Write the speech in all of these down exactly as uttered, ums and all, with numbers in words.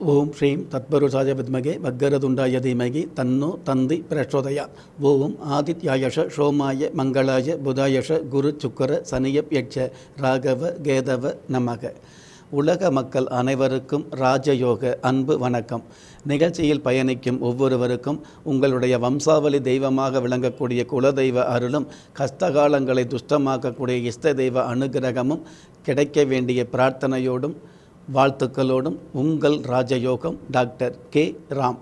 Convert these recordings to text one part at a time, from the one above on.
ஓம் ஸ்ரீம் தத்பருஷாய வித்மகே வக்கரதுண்டாய தீமகி தன்னோ தந்தி பிரச்சோதயா. ஓம் ஆதித்யாயஷ சோமாய மங்களாய புதாயஷ குரு சுக்கர சனியப் யட்ச ராகவ கேதவ நமக. உலக மக்கள் அனைவருக்கும் ராஜயோக அன்பு வணக்கம். நிகழ்ச்சியில் பயணிக்கும் ஒவ்வொருவருக்கும் உங்களுடைய வம்சாவளி தெய்வமாக விளங்கக்கூடிய குலதெய்வ அருளும் கஷ்டகாலங்களை துஷ்டமாக்கக்கூடிய இஷ்ட தெய்வ அனுகிரகமும் கிடைக்க வேண்டிய பிரார்த்தனையோடும் வாழ்த்துக்களோடும் உங்கள் ராஜயோகம் டாக்டர் கே ராம்.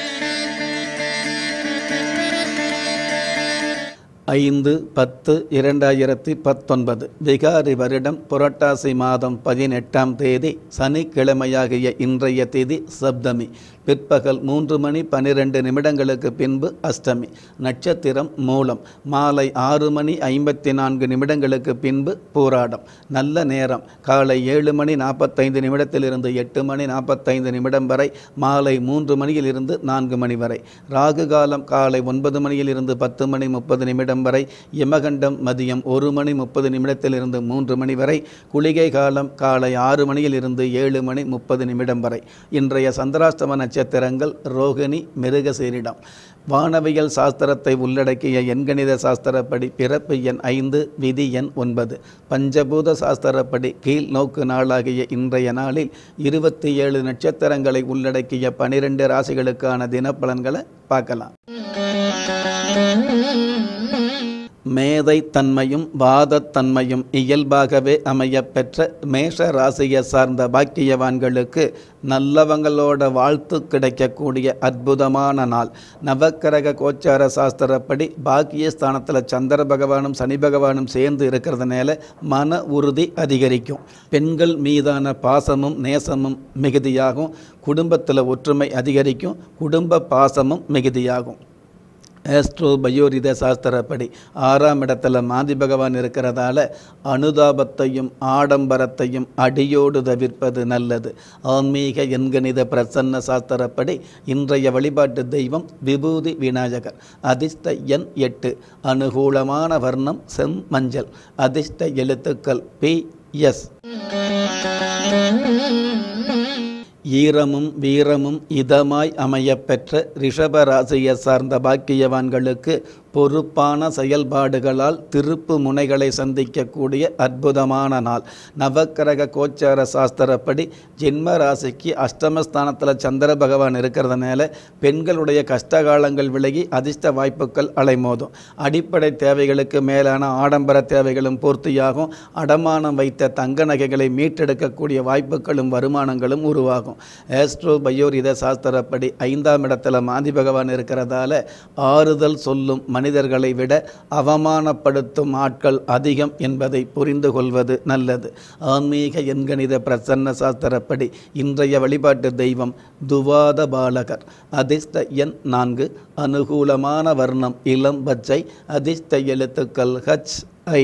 ஐந்து பத்து இரண்டாயிரத்தி பத்தொன்பது விகாரி வருடம் புரட்டாசி மாதம் பதினெட்டாம் தேதி சனிக்கிழமையாகிய இன்றைய தேதி சப்தமி. பிற்பகல் மூன்று மணி பனிரெண்டு நிமிடங்களுக்கு பின்பு அஷ்டமி. நட்சத்திரம் மூலம். மாலை ஆறு மணி ஐம்பத்தி நான்கு நிமிடங்களுக்கு பின்பு பூராடம். நல்ல நேரம் காலை ஏழு மணி நாற்பத்தைந்து நிமிடத்திலிருந்து எட்டு மணி நாற்பத்தைந்து நிமிடம் வரை, மாலை மூன்று மணியிலிருந்து நான்கு மணி வரை. ராகு காலம் காலை ஒன்பது மணியிலிருந்து பத்து மணி முப்பது நிமிடம் வரை. யமகண்டம் மதியம் ஒரு மணி முப்பது நிமிடத்திலிருந்து மூன்று மணி வரை. குளிகை காலம் காலை ஆறு மணியிலிருந்து ஏழு மணி முப்பது நிமிடம் வரை. இன்றைய சந்திராஷ்டம நட்சத்திரங்கள் ரோகிணி, மிருகசீரிடம். வானவியல் சாஸ்திரத்தை உள்ளடக்கிய எண்கணித சாஸ்திரப்படி பிறப்பு எண் ஐந்து, விதி எண் ஒன்பது. பஞ்சபூத சாஸ்திரப்படி கீழ் நோக்கு நாளாகிய இன்றைய நாளில் இருபத்தி ஏழு நட்சத்திரங்களை உள்ளடக்கிய பனிரெண்டு ராசிகளுக்கான தினப்பலன்களை பார்க்கலாம். மேதை தன்மையும் வாதத்தன்மையும் இயல்பாகவே அமைய பெற்ற மேஷ ராசியை சார்ந்த பாக்கியவான்களுக்கு நல்லவங்களோட வாழ்த்து கிடைக்கக்கூடிய அற்புதமான நாள். நவக்கிரக கோச்சார சாஸ்திரப்படி பாக்கியஸ்தானத்தில் சந்திர பகவானும் சனி பகவானும் சேர்ந்து இருக்கிறதுனால மன உறுதி அதிகரிக்கும். பெண்கள் மீதான பாசமும் நேசமும் மிகுதியாகும். குடும்பத்தில் ஒற்றுமை அதிகரிக்கும். குடும்ப பாசமும் மிகுதியாகும். ஆஸ்ட்ரோ பயோரித சாஸ்திரப்படி ஆறாம் இடத்துல மாந்தி பகவான் இருக்கிறதால அனுதாபத்தையும் ஆடம்பரத்தையும் அடியோடு தவிர்ப்பது நல்லது. ஆன்மீக எண்கணித பிரசன்ன சாஸ்திரப்படி இன்றைய வழிபாட்டு தெய்வம் விபூதி விநாயகர். அதிர்ஷ்ட எண் எட்டு. அனுகூலமான வர்ணம் செம் மஞ்சள். அதிர்ஷ்ட எழுத்துக்கள் பி எஸ். ஈரமும் வீரமும் இதமாய் அமைய பெற்ற ரிஷபராசியை சார்ந்த பாக்கியவான்களுக்கு பொறுப்பான செயல்பாடுகளால் திருப்பு முனைகளை சந்திக்கக்கூடிய அற்புதமான நாள். நவக்கிரக கோச்சார சாஸ்திரப்படி ஜென்ம ராசிக்கு அஷ்டமஸ்தானத்தில் சந்திர பகவான் இருக்கிறதுனால பெண்களுடைய கஷ்டகாலங்கள் விலகி அதிர்ஷ்ட வாய்ப்புகள் அலைமோதும். அடிப்படை தேவைகளுக்கு மேலான ஆடம்பர தேவைகளும் பூர்த்தியாகும். அடமானம் வைத்த தங்க நகைகளை மீட்டெடுக்கக்கூடிய வாய்ப்புகளும் வருமானங்களும் உருவாகும். ஆஸ்ட்ரோ பயோரித சாஸ்திரப்படி ஐந்தாம் இடத்துல மாந்தி பகவான் இருக்கிறதால ஆறுதல் சொல்லும் மனிதர்களை விட அவமானப்படுத்தும் ஆட்கள் அதிகம் என்பதை புரிந்து கொள்வது நல்லது. ஆன்மீக எண்கணித பிரசன்ன சாஸ்திரப்படி இன்றைய வழிபாட்டு தெய்வம் துவாத பாலகர். அதிர்ஷ்ட எண் நான்கு. அனுகூலமான வர்ணம் இளம் பச்சை. அதிர்ஷ்ட எழுத்துக்கள் ஹச் ஐ.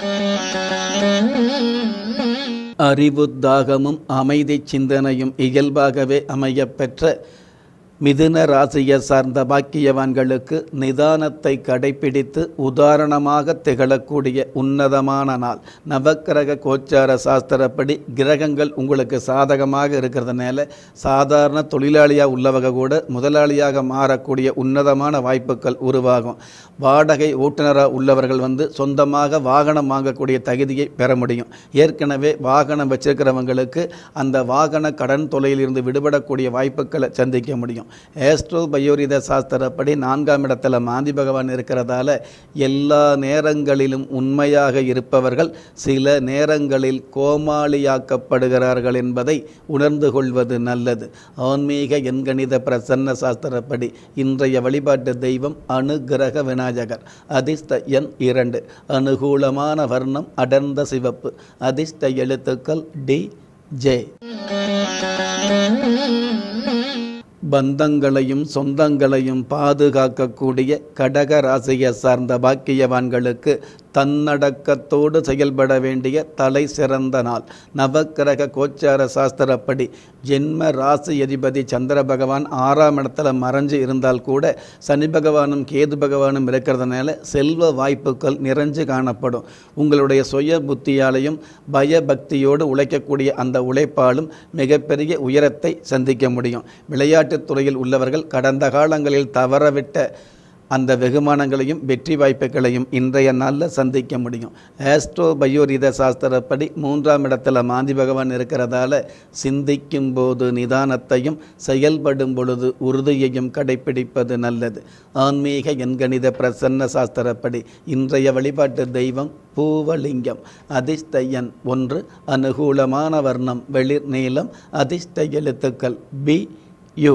அறிவுத்தாகமும் அமைதி சிந்தனையும் இயல்பாகவே அமைய பெற்ற மிதுன ராசியை சார்ந்த பாக்கியவான்களுக்கு நிதானத்தை கடைபிடித்து உதாரணமாக திகழக்கூடிய உன்னதமான நாள். நவக்கிரக கோச்சார சாஸ்திரப்படி கிரகங்கள் உங்களுக்கு சாதகமாக இருக்கிறதுனால சாதாரண தொழிலாளியாக உள்ளவங்க கூட முதலாளியாக மாறக்கூடிய உன்னதமான வாய்ப்புகள் உருவாகும். வாடகை ஓட்டுநராக உள்ளவர்கள் வந்து சொந்தமாக வாகனம் வாங்கக்கூடிய தகுதியை பெற முடியும். ஏற்கனவே வாகனம் வச்சிருக்கிறவங்களுக்கு அந்த வாகன கடன் தொலையிலிருந்து விடுபடக்கூடிய வாய்ப்புகளை சந்திக்க முடியும். ஆஸ்ட்ரோ பயோரித சாஸ்திரப்படி நான்காம் இடத்துல மாந்தி பகவான் இருக்கிறதால எல்லா நேரங்களிலும் உண்மையாக இருப்பவர்கள் சில நேரங்களில் கோமாளியாக்கப்படுகிறார்கள் என்பதை உணர்ந்து கொள்வது நல்லது. ஆன்மீக எண்கணித பிரசன்ன சாஸ்திரப்படி இன்றைய வழிபாட்டு தெய்வம் அனுகிரக விநாயகர். அதிர்ஷ்ட எண் இரண்டு. அனுகூலமான வர்ணம் அடர்ந்த சிவப்பு. அதிர்ஷ்ட எழுத்துக்கள் டி ஜே. பந்தங்களையும் சொந்தங்களையும் பாதுகாக்கக்கூடிய கடக ராசியை சார்ந்த பாக்கியவான்களுக்கு தன்னடக்கத்தோடு செயல்பட வேண்டிய தலை சிறந்த நாள். நவக்கிரக கோச்சார சாஸ்திரப்படி ஜென்ம ராசி அதிபதி சந்திர பகவான் ஆறாம் இடத்துல மறைஞ்சு இருந்தால் கூட சனி பகவானும் கேது பகவானும் இருக்கிறதுனால செல்வ வாய்ப்புகள் நிறைஞ்சு காணப்படும். உங்களுடைய சுய புத்தியாலையும் பயபக்தியோடு உழைக்கக்கூடிய அந்த உழைப்பாலும் மிகப்பெரிய உயரத்தை சந்திக்க முடியும். விளையாட்டுத் துறையில் உள்ளவர்கள் கடந்த காலங்களில் தவறவிட்ட அந்த வெகுமானங்களையும் வெற்றி வாய்ப்புகளையும் இன்றைய நாளில் சந்திக்க முடியும். ஆஸ்ட்ரோ பயோரித சாஸ்திரப்படி மூன்றாம் இடத்துல மாந்தி பகவான் இருக்கிறதால சிந்திக்கும் போது நிதானத்தையும் செயல்படும் பொழுது உறுதியையும் கடைபிடிப்பது நல்லது. ஆன்மீக எண்கணித பிரசன்ன சாஸ்திரப்படி இன்றைய வழிபாட்டு தெய்வம் பூவலிங்கம். அதிர்ஷ்ட எண் ஒன்று. அனுகூலமான வர்ணம் வெளிர் நீலம். அதிர்ஷ்ட எழுத்துக்கள் பி யு.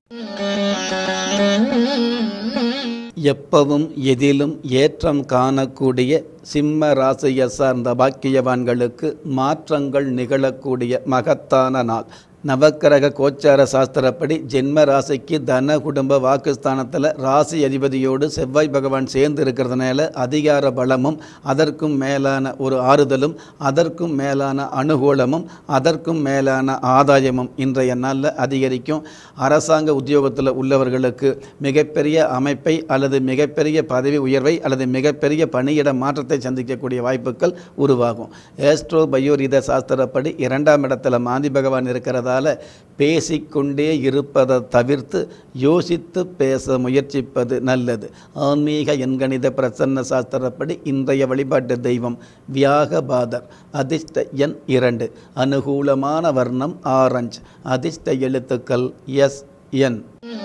எப்பவும் எதிலும் ஏற்றம் காணக்கூடிய சிம்ம ராசியை சார்ந்த பாக்கியவான்களுக்கு மாற்றங்கள் நிகழக்கூடிய மகத்தான நாள். நவக்கிரக கோச்சார சாஸ்திரப்படி ஜென்ம ராசிக்கு தன குடும்ப வாக்குஸ்தானத்தில் ராசி அதிபதியோடு செவ்வாய் பகவான் சேர்ந்து இருக்கிறதுனால அதிகார பலமும் அதற்கும் மேலான ஒரு ஆறுதலும் அதற்கும் மேலான அனுகூலமும் அதற்கும் மேலான ஆதாயமும் இன்றைய நாளில் அதிகரிக்கும். அரசாங்க உத்தியோகத்தில் உள்ளவர்களுக்கு மிகப்பெரிய அமைப்பை அல்லது மிகப்பெரிய பதவி உயர்வை அல்லது மிகப்பெரிய பணியிட மாற்றத்தை சந்திக்கக்கூடிய வாய்ப்புகள் உருவாகும். ஆஸ்ட்ரோ பயோரித சாஸ்திரப்படி இரண்டாம் இடத்துல மாந்தி பகவான் இருக்கிறது பேசிக்கொண்டே இருப்பதை தவிர்த்து யோசித்து பேச முயற்சிப்பது நல்லது. ஆன்மீக எண்கணித பிரசன்ன சாஸ்திரப்படி இன்றைய வழிபாட்டு தெய்வம் வியாகபாதர். அதிர்ஷ்ட எண் இரண்டு. அனுகூலமான வர்ணம் ஆரஞ்சு. அதிர்ஷ்ட எழுத்துக்கள் எஸ் என்.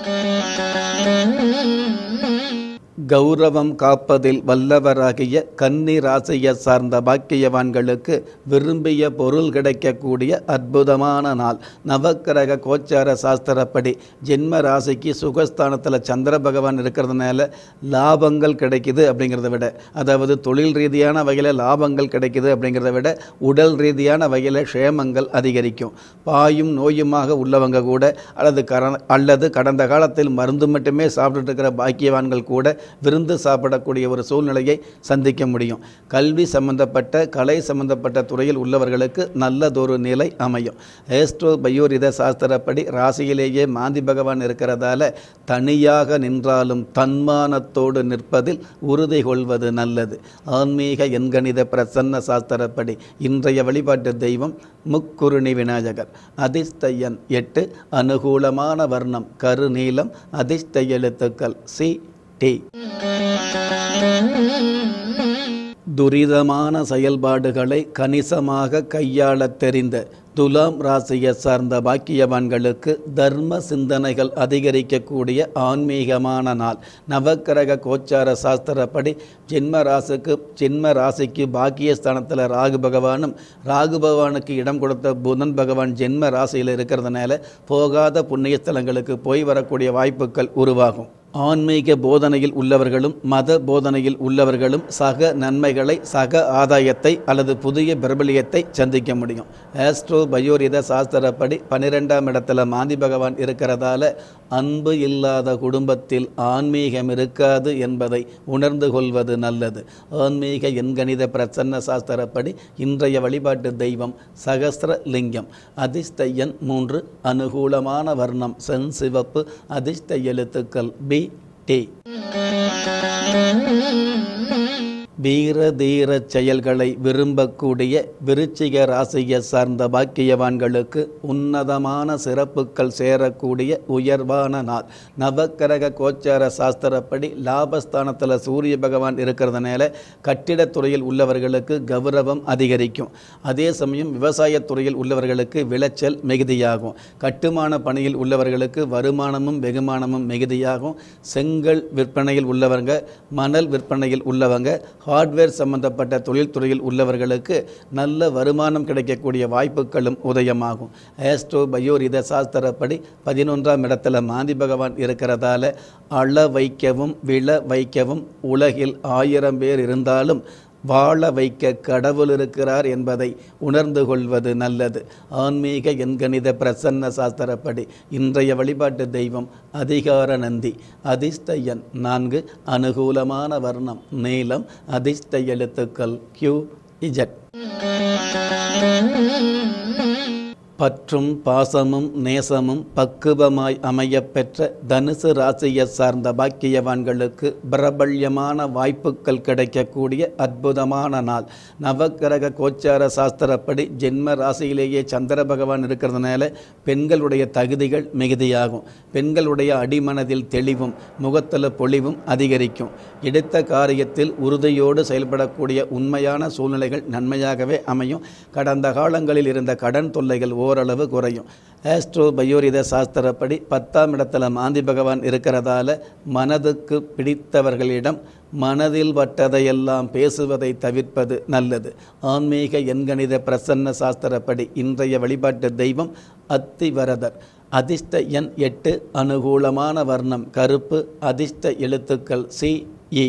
கௌரவம் காப்பதில் வல்லவராகிய கன்னி ராசியை சார்ந்த பாக்கியவான்களுக்கு விரும்பிய பொருள் கிடைக்கக்கூடிய அற்புதமான நாள். நவக்கிரக கோச்சார சாஸ்திரப்படி ஜென்ம ராசிக்கு சுகஸ்தானத்தில் சந்திர பகவான் இருக்கிறதுனால லாபங்கள் கிடைக்குது அப்படிங்கிறத விட, அதாவது தொழில் ரீதியான வகையில் லாபங்கள் கிடைக்குது அப்படிங்கிறத விட உடல் ரீதியான வகையில் க்ஷேமங்கள் அதிகரிக்கும். பாயும் நோயுமாக உள்ளவங்க கூட அல்லது கர அல்லது கடந்த காலத்தில் மருந்து மட்டுமே சாப்பிட்டுட்டு இருக்கிற பாக்கியவான்கள் கூட விருந்து சாப்பிடக்கூடிய ஒரு சூழ்நிலையை சந்திக்க முடியும். கல்வி சம்பந்தப்பட்ட கலை சம்பந்தப்பட்ட துறையில் உள்ளவர்களுக்கு நல்லதொரு நிலை அமையும். ஆஸ்ட்ரோ பயோரித சாஸ்திரப்படி ராசியிலேயே மாந்தி பகவான் இருக்கிறதால தனியாக நின்றாலும் தன்மானத்தோடு நிற்பதில் உறுதி கொள்வது நல்லது. ஆன்மீக எண்கணித பிரசன்ன சாஸ்திரப்படி இன்றைய வழிபாட்டு தெய்வம் முக்குருணி விநாயகர். அதிர்ஷ்ட எண் எட்டு. அனுகூலமான வர்ணம் கருநீலம். அதிர்ஷ்ட எழுத்துக்கள் சி டி. துரிதமான செயல்பாடுகளை கணிசமாக கையாள தெரிந்த துலாம் ராசியை சார்ந்த பாக்கியவான்களுக்கு தர்ம சிந்தனைகள் அதிகரிக்கக்கூடிய ஆன்மீகமான நாள். நவக்கிரக கோச்சார சாஸ்திரப்படி ஜென்ம ராசிக்கு ஜென்ம ராசிக்கு பாக்கியஸ்தானத்தில் ராகு பகவானும் ராகு பகவானுக்கு இடம் கொடுத்த புதன் பகவான் ஜென்ம ராசியில் இருக்கிறதுனால போகாத புண்ணியஸ்தலங்களுக்கு போய் வரக்கூடிய வாய்ப்புகள் உருவாகும். ஆன்மீக போதனையில் உள்ளவர்களும் மத போதனையில் உள்ளவர்களும் சக நன்மைகளை சக ஆதாயத்தை அல்லது புதிய பிரபலியத்தை சந்திக்க முடியும். ஆஸ்ட்ரோ பயோரித சாஸ்திரப்படி பன்னிரெண்டாம் இடத்துல மாந்தி பகவான் இருக்கிறதால அன்பு இல்லாத குடும்பத்தில் ஆன்மீகம் இருக்காது என்பதை உணர்ந்து கொள்வது நல்லது. ஆன்மீக எண்கணித பிரசன்ன சாஸ்திரப்படி இன்றைய வழிபாட்டு தெய்வம் சகஸ்ர லிங்கம். அதிர்ஷ்ட எண் மூன்று. அனுகூலமான வர்ணம் செஞ்சிவப்பு. அதிர்ஷ்ட எழுத்துக்கள் பி டி. வீர தீர செயல்களை விரும்பக்கூடிய விருச்சிக ராசியை சார்ந்த பாக்கியவான்களுக்கு உன்னதமான சிறப்புகள் சேரக்கூடிய உயர்வான நாள். நவக்கிரக கோச்சார சாஸ்திரப்படி லாபஸ்தானத்தில் சூரிய பகவான் இருக்கிறதுனால கட்டிடத்துறையில் உள்ளவர்களுக்கு கௌரவம் அதிகரிக்கும். அதே சமயம் விவசாயத்துறையில் உள்ளவர்களுக்கு விளைச்சல் மிகுதியாகும். கட்டுமான பணியில் உள்ளவர்களுக்கு வருமானமும் வெகுமானமும் மிகுதியாகும். செங்கல் விற்பனையில் உள்ளவங்க, மணல் விற்பனையில் உள்ளவங்க, ஹார்ட்வேர் சம்பந்தப்பட்ட தொழில்துறையில் உள்ளவர்களுக்கு நல்ல வருமானம் கிடைக்கக்கூடிய வாய்ப்புகளும் உதயமாகும். ஆஸ்ட்ரோ பயோரித சாஸ்திரப்படி பதினொன்றாம் இடத்துல மாந்தி பகவான் இருக்கிறதால அள வைக்கவும் விழ வைக்கவும் உலகில் ஆயிரம் பேர் இருந்தாலும் வாழ வைக்க கடவுள் இருக்கிறார் என்பதை உணர்ந்து கொள்வது நல்லது. ஆன்மீக எண்கணித பிரசன்ன சாஸ்திரப்படி இன்றைய வழிபாட்டு தெய்வம் அதிகார நந்தி. அதிர்ஷ்ட எண் நான்கு. அனுகூலமான வர்ணம் நீலம். அதிர்ஷ்ட எழுத்துக்கள் கியூ இஜட். பற்றும் பாசமும் நேசமும் பக்குவமாய் அமையப்பெற்ற தனுசு ராசியை சார்ந்த பாக்கியவான்களுக்கு பிரபல்யமான வாய்ப்புகள் கிடைக்கக்கூடிய அற்புதமான நாள். நவக்கிரக கோச்சார சாஸ்திரப்படி ஜென்ம ராசியிலேயே சந்திர பகவான் இருக்கிறதுனால பெண்களுடைய தகுதிகள் மிகுதியாகும். பெண்களுடைய அடிமனதில் தெளிவும் முகத்தல பொலிவும் அதிகரிக்கும். எடுத்த காரியத்தில் உறுதியோடு செயல்படக்கூடிய உண்மையான சூழ்நிலைகள் நன்மையாகவே அமையும். கடந்த காலங்களில் இருந்த கடன் தொல்லைகள் ஓரளவு குறையும். ஆஸ்ட்ரோ பயோரித சாஸ்திரப்படி பத்தாம் இடத்துல மாந்தி பகவான் இருக்கிறதால மனதுக்கு பிடித்தவர்களிடம் மனதில் வட்டதையெல்லாம் பேசுவதை தவிர்ப்பது நல்லது. ஆன்மீக எண்கணித பிரசன்ன சாஸ்திரப்படி இன்றைய வழிபாட்டு தெய்வம் அத்திவரதர். அதிர்ஷ்ட எண் எட்டு. அனுகூலமான வர்ணம் கருப்பு. அதிர்ஷ்ட எழுத்துக்கள் சி இ.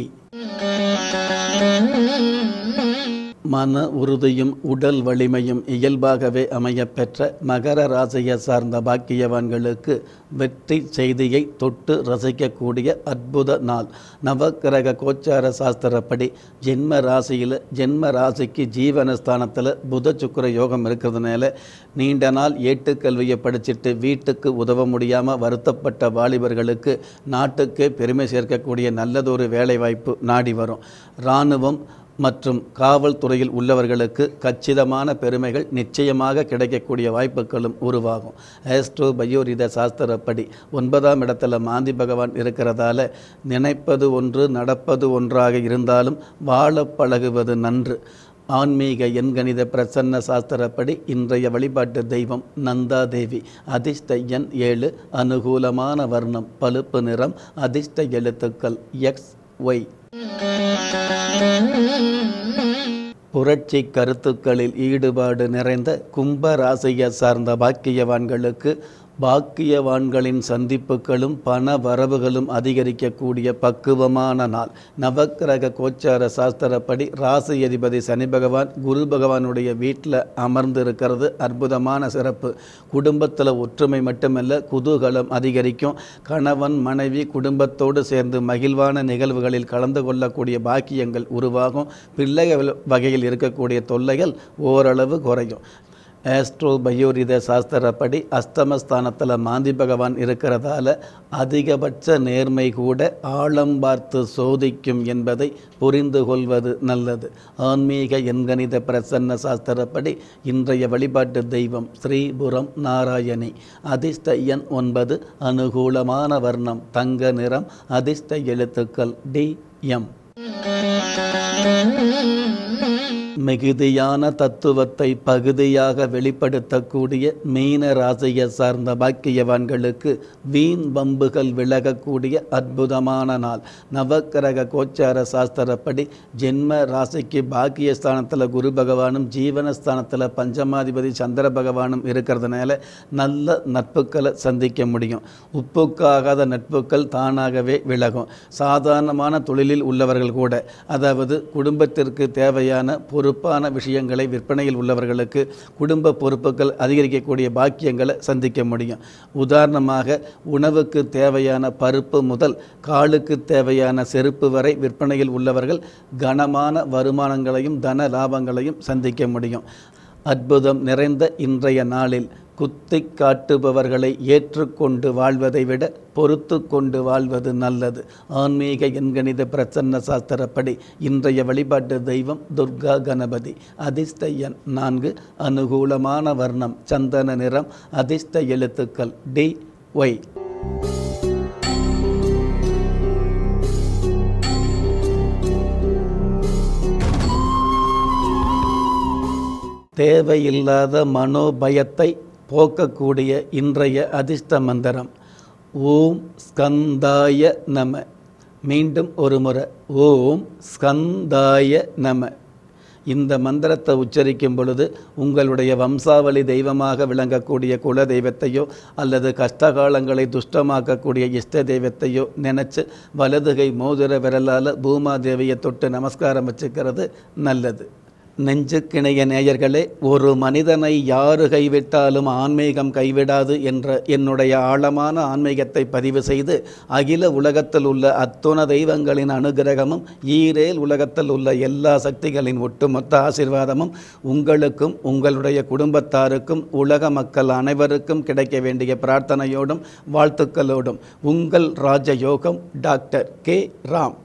மன உறுதியும் உடல் வலிமையும் இயல்பாகவே அமையப்பெற்ற மகர ராசியை சார்ந்த பாக்கியவான்களுக்கு வெற்றி செய்தியை தொட்டு ரசிக்கக்கூடிய அற்புத நாள். நவக்கிரக கோச்சார சாஸ்திரப்படி ஜென்ம ராசியில் ஜென்ம ராசிக்கு ஜீவனஸ்தானத்தில் புத சுக்கிர யோகம் இருக்கிறதுனால நீண்ட நாள் ஏட்டுக்கல்வியை படிச்சுட்டு வீட்டுக்கு உதவ முடியாமல் வருத்தப்பட்ட வாலிபர்களுக்கு நாட்டுக்கே பெருமை சேர்க்கக்கூடிய நல்லதொரு வேலைவாய்ப்பு நாடி வரும். இராணுவம் மற்றும் காவல்துறையில் உள்ளவர்களுக்கு கச்சிதமான பெருமைகள் நிச்சயமாக கிடைக்கக்கூடிய வாய்ப்புகளும் உருவாகும். ஆஸ்ட்ரோ பயோரித சாஸ்திரப்படி ஒன்பதாம் இடத்துல மாந்தி பகவான் இருக்கிறதால நினைப்பது ஒன்று நடப்பது ஒன்றாக இருந்தாலும் வாழ பழகுவது நன்று. ஆன்மீக எண்கணித பிரசன்ன சாஸ்திரப்படி இன்றைய வழிபாட்டு தெய்வம் நந்தாதேவி. அதிர்ஷ்ட எண் ஏழு. அனுகூலமான வர்ணம் பழுப்பு நிறம். அதிர்ஷ்ட எழுத்துக்கள் எக்ஸ் ஒய். புரட்சி கருத்துக்களில் ஈடுபாடு நிறைந்த கும்ப ராசியை சார்ந்த பாக்கியவான்களுக்கு பாக்கியவான்களின் சந்திப்புகளும் பண வரவுகளும் அதிகரிக்கக்கூடிய பக்குவமான நாள். நவக்கிரக கோச்சார சாஸ்திரப்படி ராசி அதிபதி சனி பகவான் குரு பகவானுடைய வீட்டில் அமர்ந்து இருக்கிறது அற்புதமான சிறப்பு. குடும்பத்தில் ஒற்றுமை மட்டுமல்ல குதூகலம் அதிகரிக்கும். கணவன் மனைவி குடும்பத்தோடு சேர்ந்து மகிழ்வான நிகழ்வுகளில் கலந்து கொள்ளக்கூடிய பாக்கியங்கள் உருவாகும். பிள்ளைகள் வகையில் இருக்கக்கூடிய தொல்லைகள் ஓரளவு குறையும். ஆஸ்ட்ரோ பயோரித சாஸ்திரப்படி அஸ்தமஸ்தானத்தில் மாந்தி பகவான் இருக்கிறதால அதிகபட்ச நேர்மை கூட ஆழம் பார்த்து சோதிக்கும் என்பதை புரிந்து கொள்வது நல்லது. ஆன்மீக எண்கணித பிரசன்ன சாஸ்திரப்படி இன்றைய வழிபாட்டு தெய்வம் ஸ்ரீபுரம் நாராயணி. அதிர்ஷ்ட எண் ஒன்பது. அனுகூலமான வர்ணம் தங்க நிறம். அதிர்ஷ்ட எழுத்துக்கள் டி எம். மிகுதியான தத்துவத்தை பகுதியாக வெளிப்படுத்தக்கூடிய மீன ராசியை சார்ந்த பாக்கியவான்களுக்கு வீண் பம்புகள் விலகக்கூடிய அற்புதமான நாள். நவக்கிரக கோச்சார சாஸ்திரப்படி ஜென்ம ராசிக்கு பாக்கியஸ்தானத்தில் குரு பகவானும் ஜீவனஸ்தானத்தில் பஞ்சமாதிபதி சந்திர பகவானும் இருக்கிறதுனால நல்ல நட்புகளை சந்திக்க முடியும். உப்புக்காகாத நட்புகள் தானாகவே விலகும். சாதாரணமான தொழிலில் உள்ளவர்கள் கூட அதாவது குடும்பத்திற்கு தேவையான பொறுப்பான விஷயங்களை விற்பனையில் உள்ளவர்களுக்கு குடும்ப பொறுப்புகள் அதிகரிக்கக்கூடிய பாக்கியங்களை சந்திக்க முடியும். உதாரணமாக உணவுக்கு தேவையான பருப்பு முதல் காலுக்கு தேவையான செருப்பு வரை விற்பனையில் உள்ளவர்கள் கனமான வருமானங்களையும் தன லாபங்களையும் சந்திக்க முடியும். அற்புதம் நிறைந்த இன்றைய நாளில் குத்தி காட்டுபவர்களை ஏற்றுக்கொண்டு வாழ்வதை விட பொறுத்து கொண்டு வாழ்வது நல்லது. ஆன்மீக எண்கணித பிரசன்ன சாஸ்திரப்படி இன்றைய வழிபாட்டு தெய்வம் துர்கா கணபதி. அதிர்ஷ்ட எண் நான்கு. அனுகூலமான வர்ணம் சந்தன நிறம். அதிர்ஷ்ட எழுத்துக்கள் டி ஒய். தேவையில்லாத மனோபயத்தை போக்கக்கூடிய இன்றைய அதிர்ஷ்ட மந்திரம் ஓம் ஸ்கந்தாய நம. மீண்டும் ஒரு முறை ஓம் ஸ்கந்தாய நம. இந்த மந்திரத்தை உச்சரிக்கும் பொழுது உங்களுடைய வம்சாவளி தெய்வமாக விளங்கக்கூடிய குல தெய்வத்தையோ அல்லது கஷ்டகாலங்களை துஷ்டமாக்கக்கூடிய இஷ்ட தெய்வத்தையோ நினச்சி வலதுகை மோதிர விரலால் பூமாதேவியை தொட்டு நமஸ்காரம் வச்சுக்கிறது நல்லது. நெஞ்சுக்கிணைய நேயர்களே, ஒரு மனிதனை யாரு கைவிட்டாலும் ஆன்மீகம் கைவிடாது என்ற என்னுடைய ஆழமான ஆன்மீகத்தை பதிவு செய்து அகில உலகத்தில் உள்ள அத்துண தெய்வங்களின் அனுகிரகமும் ஈரேல் உலகத்தில் உள்ள எல்லா சக்திகளின் ஒட்டுமொத்த ஆசீர்வாதமும் உங்களுக்கும் உங்களுடைய குடும்பத்தாருக்கும் உலக மக்கள் அனைவருக்கும் கிடைக்க வேண்டிய பிரார்த்தனையோடும் வாழ்த்துக்களோடும் உங்கள் ராஜயோகம் டாக்டர் கே ராம்.